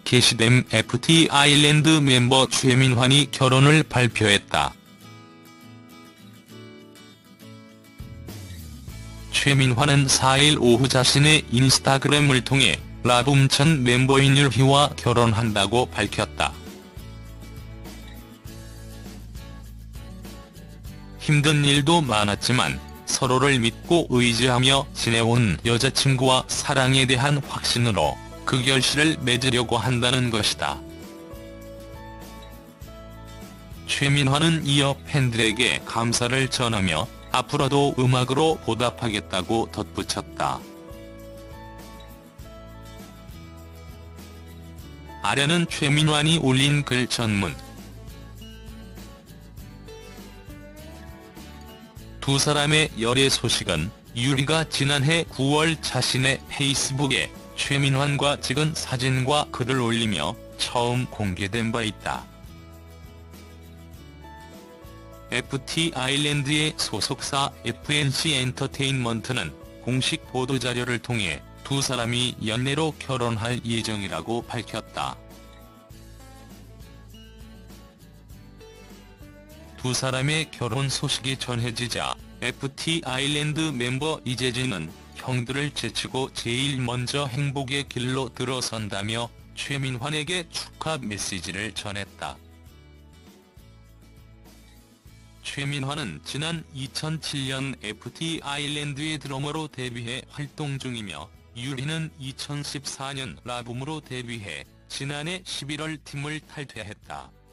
게시된 FT 아일랜드 멤버 최민환이 결혼을 발표했다. 최민환은 4일 오후 자신의 인스타그램을 통해 라붐천 멤버인 율희와 결혼한다고 밝혔다. 힘든 일도 많았지만 서로를 믿고 의지하며 지내온 여자친구와 사랑에 대한 확신으로 그 결실을 맺으려고 한다는 것이다. 최민환은 이어 팬들에게 감사를 전하며 앞으로도 음악으로 보답하겠다고 덧붙였다. 아래는 최민환이 올린 글 전문. 두 사람의 열애 소식은 율희가 지난해 9월 자신의 페이스북에 최민환과 찍은 사진과 글을 올리며 처음 공개된 바 있다. FT 아일랜드의 소속사 FNC 엔터테인먼트는 공식 보도자료를 통해 두 사람이 연내로 결혼할 예정이라고 밝혔다. 두 사람의 결혼 소식이 전해지자 FT 아일랜드 멤버 이재진은 형들을 제치고 제일 먼저 행복의 길로 들어선다며 최민환에게 축하 메시지를 전했다. 최민환은 지난 2007년 FT 아일랜드의 드러머로 데뷔해 활동 중이며 율희는 2014년 라붐으로 데뷔해 지난해 11월 팀을 탈퇴했다.